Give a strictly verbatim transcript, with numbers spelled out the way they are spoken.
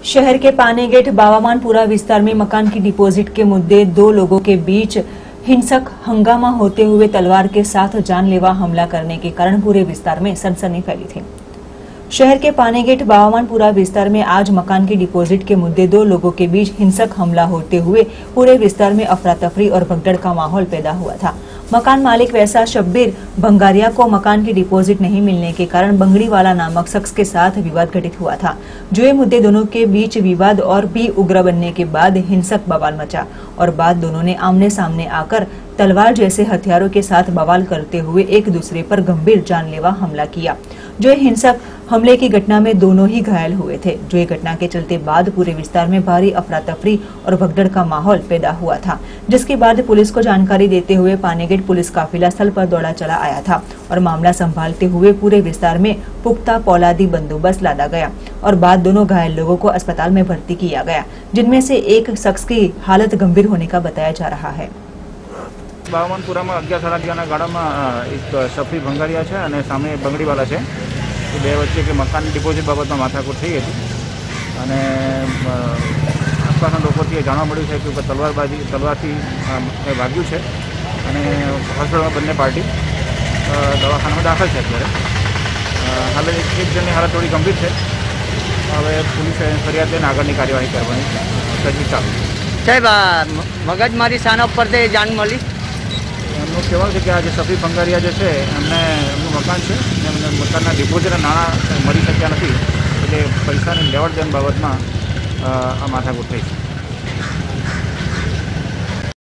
शहर के पानीगेट बावामानपुरा विस्तार में मकान की डिपॉजिट के मुद्दे दो लोगों के बीच हिंसक हंगामा होते हुए तलवार के साथ जानलेवा हमला करने के कारण पूरे विस्तार में सनसनी फैली थी। शहर के पानीगेट बावामानपुरा विस्तार में आज मकान की डिपॉजिट के मुद्दे दो लोगों के बीच हिंसक हमला होते हुए पूरे विस्तार में अफरा तफरी और भगदड़ का माहौल पैदा हुआ था। मकान मालिक वैसा शब्बीर भंगारिया को मकान की डिपॉजिट नहीं मिलने के कारण बंगड़ीवाला नामक शख्स के साथ विवाद घटित हुआ था। जो ये मुद्दे दोनों के बीच विवाद और भी उग्र बनने के बाद हिंसक बवाल मचा और बाद दोनों ने आमने सामने आकर तलवार जैसे हथियारों के साथ बवाल करते हुए एक दूसरे पर गंभीर जानलेवा हमला किया। जो हिंसक हमले की घटना में दोनों ही घायल हुए थे। जो ये घटना के चलते बाद पूरे विस्तार में भारी अफरा तफरी और भगदड़ का माहौल पैदा हुआ था, जिसके बाद पुलिस को जानकारी देते हुए पानीगेट पुलिस काफिला स्थल पर दौड़ा चला आया था और मामला संभालते हुए पूरे विस्तार में पुख्ता पौलादी बंदोबस्त लादा गया और बाद दोनों घायल लोगों को अस्पताल में भर्ती किया गया, जिनमें से एक शख्स की हालत गंभीर होने का बताया जा रहा है। बावामानपुरा में अगियार साढ़ा अगियार गाड़ा में एक शफी भंगारिया है और सामने बंगड़ीवाला है। बे वच्चे के मकान डिपोजिट बाबत में माथाकूट थी थी અને આસપાસના લોકોથી જાણવા મળ્યું છે કે તલવારબાજી તલવારથી વાગ્યું છે અને હોસ્પિટલમાં બંને પાર્ટી દવાખાનામાં દાખલ છે। અત્યારે હાલ એક એક જણની હાલત થોડી ગંભીર છે। હવે પોલીસે ફરિયાદ લઈને આગળની કાર્યવાહી કરવાની તજવીજ ચાલુ છે। સાહેબ મગજમારી શાના ઉપરથી જાણ મળી? એમનું કહેવાનું છે કે આ જે સફી ભંગારિયા જે છે એમને એમનું મકાન છે અને એમને મકાનના ડિપોઝિટના નાણાં મળી શક્યા નથી, એટલે પૈસાની લેવડ દેવડ બાબતમાં આ માથાકૂટ થઈ છે।